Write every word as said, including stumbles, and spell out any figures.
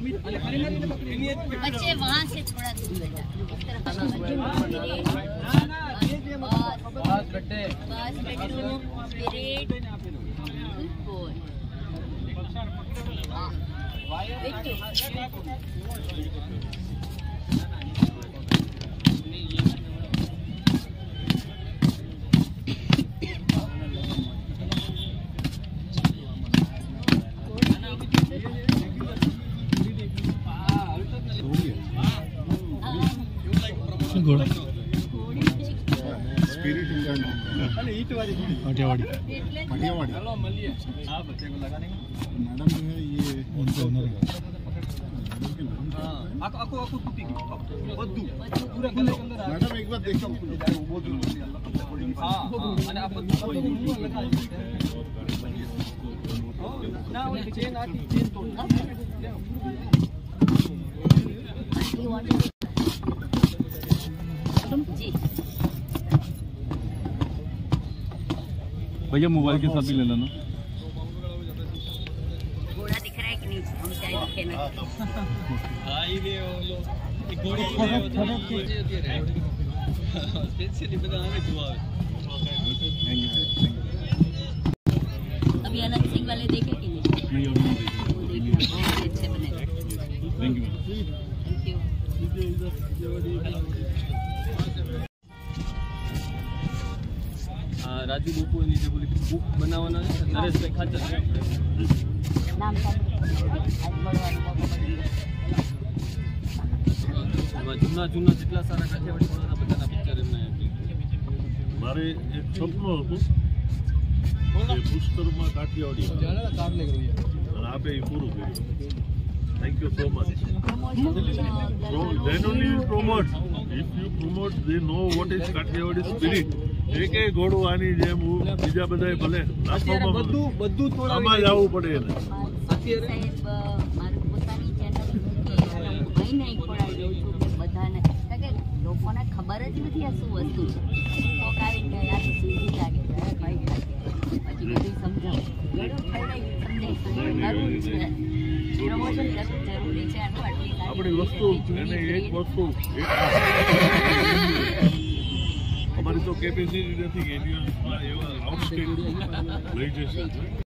बच्चे वहाँ से थोड़ा दूर बेटा, इस तरफ बस बेटे, बस बेटू, स्पिरिट, गुड घोड़ा स्पिरिट मटियावाड़ी मटियावाड़ी मैडम जो है ये उनके ओनर है। मैडम एक बार देखो भैया मोबाइल के साथ भी ले लेना। घोड़ा दिख रहा है कि नहीं? हम चाहे दिखे ना। अभी अनंत सिंह वाले देखे कि नहीं? नहीं अभी नहीं देखे। अच्छे बने। Thank you. Thank you. Raju Bapu એની જે બોલી બુક બનાવવાના છે નરેશભાઈ ખાચર નામ એમાં જૂના જૂના જેટલા સારા કાઠિયાવાડી ઘોડાના બધાના પિક્ચર એમને મારે એક સપનું હતું કે પુષ્કરમાં કાઠિયાવાડી અને આપે એ પૂરું કર્યું. Thank you so much. So, genuinely you promote. If you promote, they know what is Kathiawadi spirit. એક એક ઘોડું આની જેમ બીજા બધાય ભલે બધું બધું થોડા આમાં જ આવવું પડે એને. સાહેબ મારું પોતાની ચેનલ મહિને એક ખોડાવી દઉં છું કે બધાને, કારણ કે લોકોને ખબર જ નથી આ શું વસ્તુ છે. કોક આવીને આ તો સીધી લાગે ભાઈ પછી બધું સમજાવું ગળું ખવડાવી સમજાય જરૂર છે. પ્રમોશન કરવું જરૂરી છે આનું. આટલી આપણી વસ્તુ એને એક વસ્તુ અમારી તો કેપેસિટી નથી કે એવા આઉટસ્ટેન્ડ લઈ જશે.